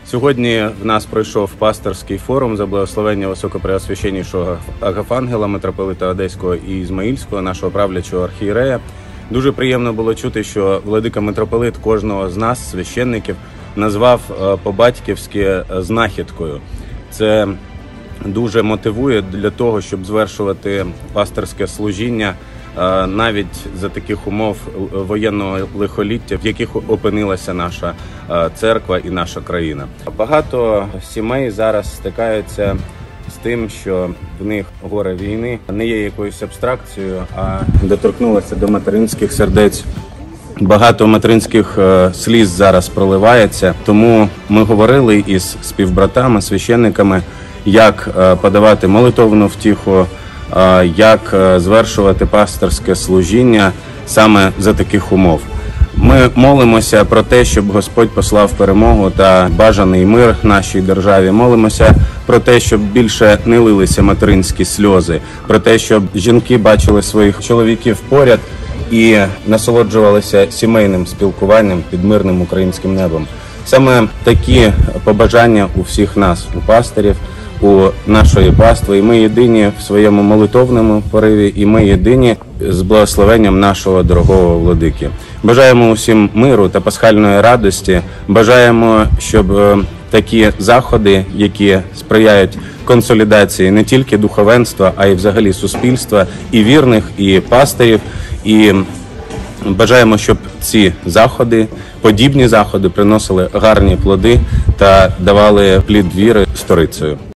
Сьогодні в нас пройшов пасторський форум за благословення Високопреосвященнішого Агафангела, митрополита Одеського і Ізмаїльського, нашого правлячого архієрея. Дуже приємно було чути, що владика митрополит кожного з нас, священників, назвав по-батьківськи знахідкою. Це дуже мотивує для того, щоб звершувати пасторське служіння навіть за таких умов воєнного лихоліття, в яких опинилася наша церква і наша країна. Багато сімей зараз стикаються з тим, що в них горе війни не є якоюсь абстракцією, а доторкнулося до материнських сердець. Багато материнських сліз зараз проливається, тому ми говорили із співбратами, священниками, як подавати молитовну втіху, як звершувати пасторське служіння саме за таких умов. Ми молимося про те, щоб Господь послав перемогу та бажаний мир нашій державі. Молимося про те, щоб більше не лилися материнські сльози, про те, щоб жінки бачили своїх чоловіків поряд і насолоджувалися сімейним спілкуванням під мирним українським небом. Саме такі побажання у всіх нас, у пастирів, у нашої пастви, і ми єдині в своєму молитовному пориві, і ми єдині з благословенням нашого дорогого владики. Бажаємо усім миру та пасхальної радості, бажаємо, щоб такі заходи, які сприяють консолідації не тільки духовенства, а й взагалі суспільства, і вірних, і пастирів, і бажаємо, щоб ці заходи, подібні заходи приносили гарні плоди та давали плід віри сторицею.